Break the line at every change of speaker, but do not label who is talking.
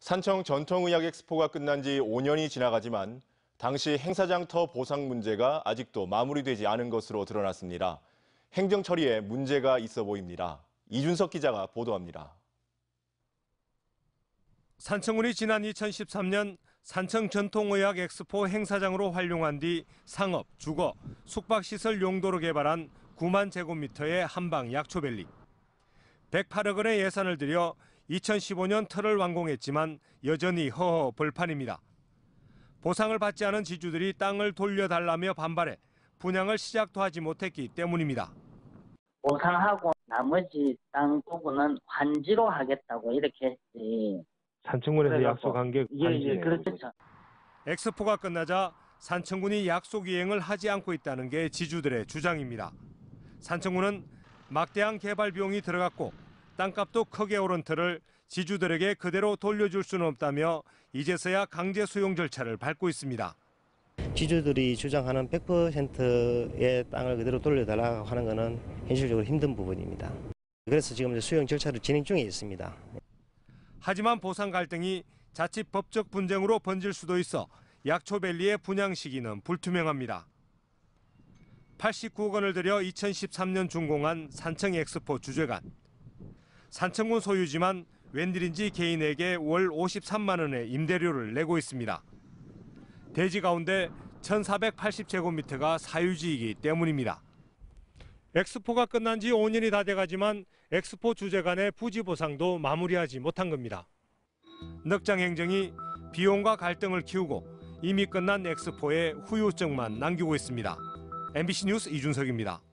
산청 전통의학 엑스포가 끝난 지 5년이 지나가지만 당시 행사장터 보상 문제가 아직도 마무리되지 않은 것으로 드러났습니다. 행정 처리에 문제가 있어 보입니다. 이준석 기자가 보도합니다.
산청군이 지난 2013년 산청 전통의학 엑스포 행사장으로 활용한 뒤 상업, 주거, 숙박시설 용도로 개발한 9만 제곱미터의 한방 약초밸리. 108억 원의 예산을 들여 2015년 터를 완공했지만 여전히 허허벌판입니다. 보상을 받지 않은 지주들이 땅을 돌려달라며 반발해 분양을 시작도 하지 못했기 때문입니다.
보상하고 나머지 땅 부분은 환지로 하겠다고 이렇게 했지.
산청군에서 약속한 게
예, 그렇죠.
엑스포가 끝나자 산청군이 약속 이행을 하지 않고 있다는 게 지주들의 주장입니다. 산청군은 막대한 개발 비용이 들어갔고 땅값도 크게 오른 터를 지주들에게 그대로 돌려줄 수는 없다며 이제서야 강제 수용 절차를 밟고 있습니다.
지주들이 주장하는 100%의 땅을 그대로 돌려달라고 하는 것은 현실적으로 힘든 부분입니다. 그래서 지금 수용 절차를 진행 중에 있습니다.
하지만 보상 갈등이 자칫 법적 분쟁으로 번질 수도 있어 약초밸리의 분양 시기는 불투명합니다. 89억 원을 들여 2013년 준공한 산청 엑스포 주재관. 산청군 소유지만 웬일인지 개인에게 월 53만 원의 임대료를 내고 있습니다. 대지 가운데 1,480제곱미터가 사유지이기 때문입니다. 엑스포가 끝난 지 5년이 다 돼가지만 엑스포 주재관의 부지 보상도 마무리하지 못한 겁니다. 넉장 행정이 비용과 갈등을 키우고 이미 끝난 엑스포에 후유증만 남기고 있습니다. MBC 뉴스 이준석입니다.